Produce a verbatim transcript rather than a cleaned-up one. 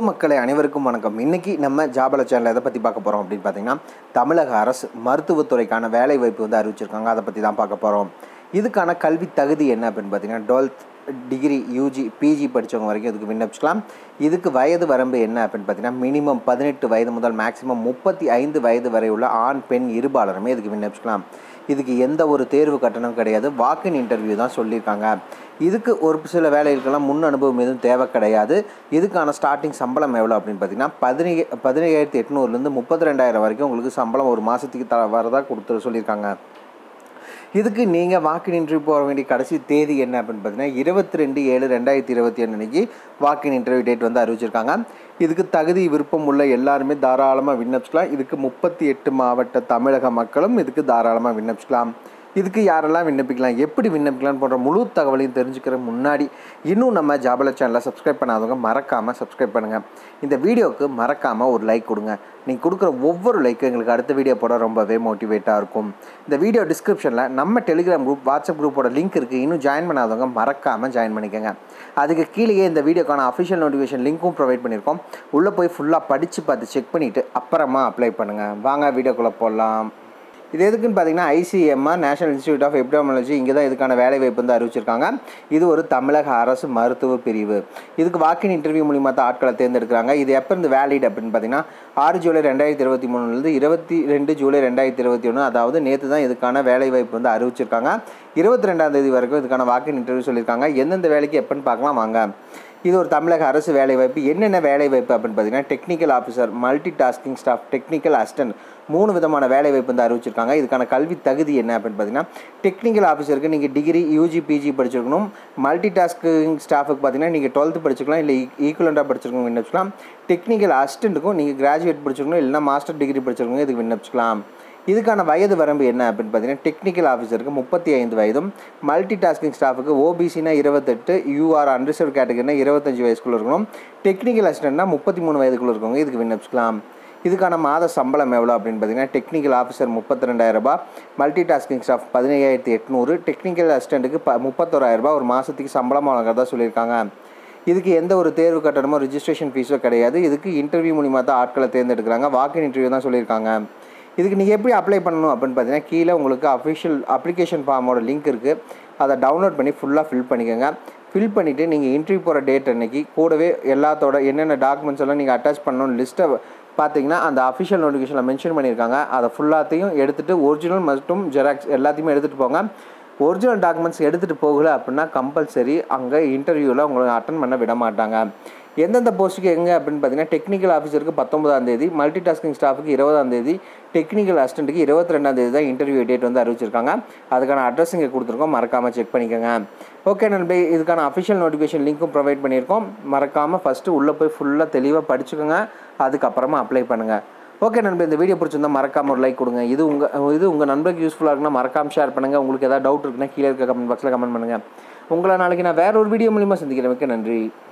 Hello மக்களே, அனைவருக்கும் வணக்கம். இன்றைக்கி நம்ம ஜாபல சேனல் எதை பற்றி பார்க்க போகிறோம் அப்படின்னு பார்த்தீங்கன்னா, தமிழக அரசு மருத்துவத்துறைக்கான வேலை வாய்ப்பு வந்து அறிவிச்சிருக்காங்க. அதை பற்றி தான் பார்க்க போகிறோம். இதுக்கான கல்வி தகுதி என்ன அப்படின்னு பார்த்தீங்கன்னா, டுவெல்த் டிகிரி, யூஜி, பிஜி படித்தவங்க வரைக்கும் இதுக்கு விண்ணப்பிச்சுக்கலாம். இதுக்கு வயது வரம்பு என்ன அப்படின்னு பார்த்தீங்கன்னா, மினிமம் பதினெட்டு வயது முதல் மேக்ஸிமம் முப்பத்தி ஐந்து வயது வரை உள்ள ஆண் பெண் இருபாலருமே இதுக்கு விண்ணப்பிச்சுக்கலாம். இதுக்கு எந்த ஒரு தேர்வு கட்டணம் கிடையாது. வாக்கின் இன்டர்வியூ தான் சொல்லியிருக்காங்க. இதுக்கு ஒரு சில வேலைகளுக்கெல்லாம் முன் அனுபவம் எதுவும் தேவை கிடையாது. இதுக்கான ஸ்டார்டிங் சம்பளம் எவ்வளோ அப்படின்னு பார்த்தீங்கன்னா, பதினே பதினேழாயிரத்தி எட்நூறுலேருந்து முப்பத்தி ரெண்டாயிரம் வரைக்கும் உங்களுக்கு சம்பளம் ஒரு மாதத்துக்கு த வரதாக கொடுத்து சொல்லியிருக்காங்க. இதுக்கு நீங்கள் வாக்கின் இன்டர்வியூ போக வேண்டிய கடைசி தேதி என்ன அப்படின்னு பார்த்தீங்கன்னா, இருபத்தி ரெண்டு ஏழு ரெண்டாயிரத்தி இருபத்தி ஒன்று அன்றைக்கி வாக்கின் இன்டர்வியூ டேட் வந்து அறிவிச்சிருக்காங்க. இதுக்கு தகுதி விருப்பம் உள்ள எல்லாருமே தாராளமாக விண்ணப்பிச்சுக்கலாம். இதுக்கு முப்பத்தி எட்டு மாவட்ட தமிழக மக்களும் இதுக்கு தாராளமாக விண்ணப்பிச்சுக்கலாம். இதுக்கு யாரெல்லாம் விண்ணப்பிக்கலாம், எப்படி விண்ணப்பிக்கலாம்னு போன்ற முழு தகவலையும் தெரிஞ்சுக்கிற முன்னாடி இன்னும் நம்ம ஜாபல சேனலை சப்ஸ்கிரைப் பண்ணாதவங்க மறக்காமல் சப்ஸ்கிரைப் பண்ணுங்கள். இந்த வீடியோவுக்கு மறக்காமல் ஒரு லைக் கொடுங்க. நீங்கள் கொடுக்குற ஒவ்வொரு லைக்கும் எங்களுக்கு அடுத்த வீடியோ போட ரொம்பவே மோட்டிவேட்டாக இருக்கும். இந்த வீடியோ டிஸ்கிரிப்ஷனில் நம்ம டெலிகிராம் குரூப், வாட்ஸ்அப் குரூப்போட லிங்க் இருக்குது. இன்னும் ஜாயின் பண்ணாதவங்க மறக்காமல் ஜாயின் பண்ணிக்கோங்க. அதுக்கு கீழே இந்த வீடியோக்கான அஃபிஷியல் நோட்டிஃபிகேஷன் லிங்க்கும் ப்ரொவைட் பண்ணியிருக்கோம். உள்ளே போய் ஃபுல்லாக படித்து பார்த்து செக் பண்ணிவிட்டு அப்புறமா அப்ளை பண்ணுங்கள். வாங்க வீடியோக்குள்ளே போடலாம். இது எதுக்குன்னு பார்த்தீங்கன்னா, I C M R national institute of ophthalmology இங்கே தான் இதுக்கான வேலை வாய்ப்பு வந்து அறிவிச்சிருக்காங்க. இது ஒரு தமிழக அரசு மருத்துவ பிரிவு. இதுக்கு வாக்கின் இன்டர்வியூ மூலிமா தான் ஆட்களை தேர்ந்தெடுக்கிறாங்க. இது எப்போ இருந்து வேலிட் அப்படின்னு பார்த்தீங்கன்னா, ஆறு ஜூலை ரெண்டாயிரத்தி இருபத்தி மூணுலேருந்து இருபத்தி ரெண்டு ஜூலை ரெண்டாயிரத்தி இருபத்தி ஒன்று அதாவது நேற்று தான் இதுக்கான வேலை வாய்ப்பு வந்து அறிவிச்சிருக்காங்க. இருபத்தி ரெண்டாம் தேதி வரைக்கும் இதுக்கான வாக்கின் இன்டர்வியூ சொல்லியிருக்காங்க. எந்தெந்த வேலைக்கு எப்போன்னு பார்க்கலாம் வாங்க. இது ஒரு தமிழக அரசு வேலைவாய்ப்பு. என்னென்ன வேலைவாய்ப்பு அப்படின்னு பார்த்தீங்கன்னா, technical officer, multi tasking staff, technical assistant, மூணு விதமான வேலைவாய்ப்பு வந்து அறிவிச்சிருக்காங்க. இதுக்கான கல்வி தகுதி என்ன அப்படின்னு பார்த்தீங்கன்னா, டெக்னிக்கல் ஆஃபீஸருக்கு நீங்கள் டிகிரி, யூஜி, பிஜி படிச்சிருக்கணும். மல்டி டாஸ்கிங் ஸ்டாஃபுக்கு பார்த்தீங்கன்னா நீங்கள் டுவெல்த்து படிச்சிருக்கலாம், இல்லை ஈக்குவலண்ட்டாக படிச்சிருக்கணும், விண்ணப்பிச்சிக்கலாம். டெக்னிக்கல் அசிஸ்டண்ட்டுக்கும் நீங்கள் கிராஜுவேட் படிச்சிருக்கணும், இல்லைனா மாஸ்டர் டிகிரி படிச்சிருக்கணும், இதுக்கு விண்ணப்பிச்சிக்கலாம். இதுக்கான வயது வரம்பு என்ன அப்படின்னு பார்த்தீங்கன்னா, டெக்னிக்கல் ஆஃபீஸருக்கு முப்பத்தி ஐந்து வயதும், மல்டி டாஸ்கிங் ஸ்டாஃபுக்கு ஓபிசினா இருபத்தெட்டு, யூஆர் அன்ரிசர்வ் கேட்டகரினா இருபத்தஞ்சி வயசுக்குள்ளே இருக்கணும். டெக்னிக்கல் அசிஸ்டண்ட்னா முப்பத்தி மூணு வயதுக்குள்ளே இருக்கவங்க இதுக்கு விண்ணப்பிச்சிக்கலாம். இதுக்கான மாத சம்பளம் எவ்வளோ அப்படின்னு பார்த்தீங்கன்னா, டெக்னிக்கல் ஆஃபீஸர் முப்பத்தி ரெண்டாயிரம் ரூபாய், மல்டி டாஸ்கிங் ஸ்டாஃப் பதினையாயிரத்தி எட்நூறு, டெக்னிக்கல் அசிஸ்டண்ட்டுக்கு ப முப்பத்தோராயிரம் ரூபாய் ஒரு மாதத்துக்கு சம்பளம் வழங்குறதா சொல்லியிருக்காங்க. இதுக்கு எந்த ஒரு தேர்வு கட்டணமோ ரிஜிஸ்ட்ரேஷன் ஃபீஸோ கிடையாது. இதுக்கு இன்டர்வியூ மூலிமா தான் ஆட்களை தேர்ந்தெடுக்கிறாங்க. வாக்கின் இன்டர்வியூ தான் சொல்லியிருக்காங்க. இதுக்கு நீங்கள் எப்படி அப்ளை பண்ணணும் அப்படின்னு பார்த்தீங்கன்னா, கீழே உங்களுக்கு அஃபிஷியல் அப்ளிகேஷன் ஃபார்மோட லிங்க் இருக்குது. அதை டவுன்லோட் பண்ணி ஃபுல்லாக ஃபில் பண்ணிக்கோங்க. ஃபில் பண்ணிவிட்டு நீங்கள் இன்டர்வியூ போகிற டேட் அன்றைக்கி கூடவே எல்லாத்தோட என்னென்ன டாக்குமெண்ட்ஸ் எல்லாம் நீங்கள் அட்டாச் பண்ணணும்னு லிஸ்ட்டை பார்த்தீங்கன்னா அந்த அஃபிஷியல் நோட்டிஃபிகேஷனில் மென்ஷன் பண்ணியிருக்காங்க. அதை ஃபுல்லாத்தையும் எடுத்துகிட்டு ஒரிஜினல் மற்றும் ஜெராக்ஸ் எல்லாத்தையுமே எடுத்துகிட்டு போங்க. ஒரிஜினல் டாக்குமெண்ட்ஸ் எடுத்துகிட்டு போகல அப்படின்னா கம்பல்சரி அங்கே இன்டர்வியூவில் உங்களை அட்டன் பண்ண விட மாட்டாங்க. எந்தெந்த போஸ்ட்டுக்கு எங்கே அப்படின்னு பார்த்தீங்கன்னா, டெக்னிக்கல் ஆஃபீஸருக்கு பத்தொன்பதாம் தேதி, மல்டி டாஸ்கிங் ஸ்டாஃபுக்கு இருபதாம் தேதி, டெக்னிக்கல் அசிஸ்டண்ட்டுக்கு இருபத்தி ரெண்டாம் தேதி தான் இன்டர்வியூ டேட் வந்து அறிவிச்சிருக்காங்க. அதுக்கான அட்ரஸ் இங்கே கொடுத்துருக்கோம், மறக்காமல் செக் பண்ணிக்கோங்க. ஓகே நண்பே, இதுக்கான அஃபிஷியல் நோட்டிஃபிகேஷன் லிங்க்கும் ப்ரொவைட் பண்ணியிருக்கோம். மறக்காமல் ஃபஸ்ட்டு உள்ளே போய் ஃபுல்லாக தெளிவாக படிச்சுக்கோங்க. அதுக்கப்புறமா அப்ளை பண்ணுங்கள். ஓகே நண்பே, இந்த வீடியோ பிடிச்சிருந்தால் மறக்காமல் ஒரு லைக் கொடுங்க. இது உங்கள் இது உங்கள் நண்பருக்கு யூஸ்ஃபுல்லாக இருக்குன்னா மறக்காமல் ஷேர் பண்ணுங்கள். உங்களுக்கு ஏதாவது டவுட் இருக்குன்னா கீழே இருக்க கமெண்ட் பாக்ஸில் கமெண்ட் பண்ணுங்கள். உங்களை நாளைக்கு நான் வேறு ஒரு வீடியோ மூலிமா சந்திக்கிறேன். மிக்க நன்றி.